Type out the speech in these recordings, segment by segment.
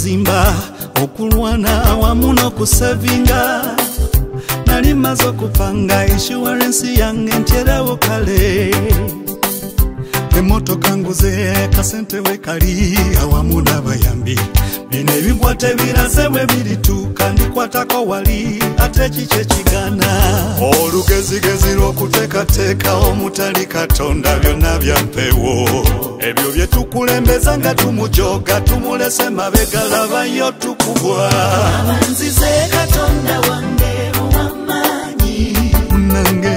okuzimba okulwana awamu n'okusavinga nali maze okupanga insurance yange ntyerawo kale emotoka nguze kasente we kali awamu n'abayambi bino ebikwate biraze bwe birituuka ndikwatako wali ate kiki kigana olugezigezi lw'okuteekateeka omutali Katonda byonna byampeewo ebyo bye tukulembeza nga tumujoga tumulese mabega labayo tukubwa Nzizze Katonda wange ow'amaanyi nange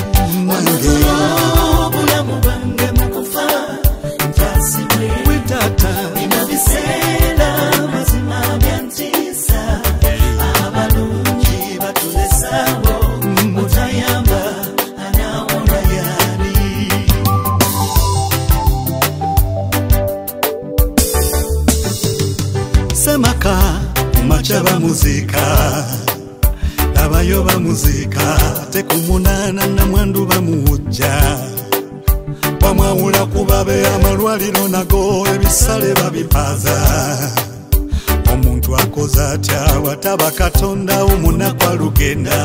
obulamu bwange mukufa nkyasibwe witata bino biseera mazima byantiisa abalungi batulesawo mutayamba anaawona yani semaka macha bamuzika labayo bamuzika tekumunana na mwandu bamuwujja bamwawula kubabe amalwaliro nago ebisale babipaza omuntu akoza atya wataba Katonda omunaku alugenda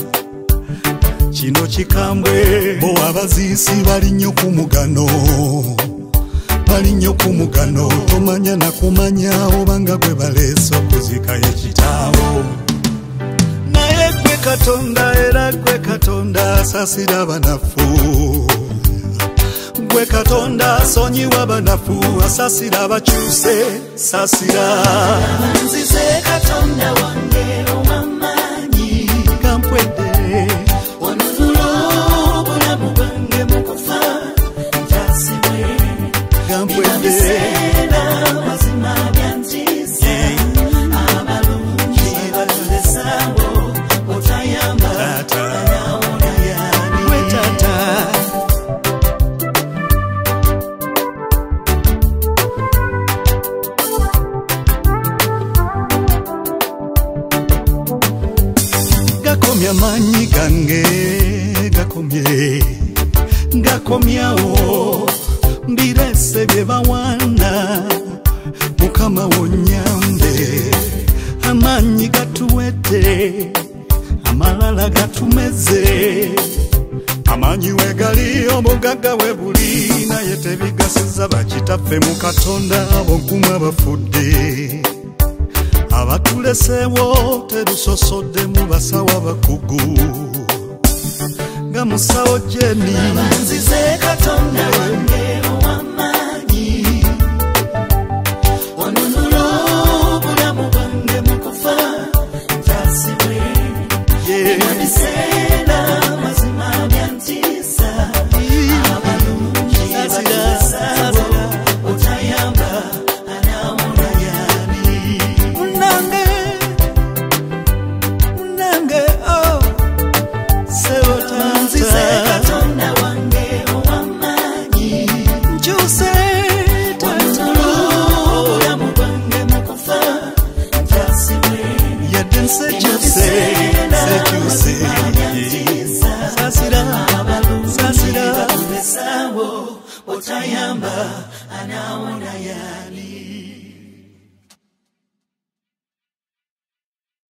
kino kikambwe bo abaziisi balinnyo ku mugano tomanya nakumanya obanga gwe baleese okuzika ekitaawo naye gwe Katonda era gwe Katonda asasira abanafu gwe Katonda asonyiwa abanafu asasira abakyuse sasira Nzizze Katonda wange ow'amaanyi kampwedde onunula obulamu bwange mukufa nkyasibwe kampwedde mazima byantiisa abalungi batulesawo otayamba anaawona yani we tata gakomya amanyi gange gakomyawo mbirese bye bawana mukama wonyambe amanyi gatuwedde amalala gatumeze amanyi wegali omugagga we buli naye tebigasiza bakitaffe mu Katonda bonkumu abafudde abatulesewo terusosodde mu basawo abakugu nga musawo Jeni Nzizze Katonda wange ow'amaanyi onunula obulamu bwange mukufa nkyasibwe ebiseera mazima byantiisa abalungi batulesawo otayamba anaawona yani munange Nzizze Katonda wange ow'amaanyi nkyuse onunula obulamu bwange mukufa nkyasibwe yadde nsekyuse sasira batulesawo otayamba anaawona yani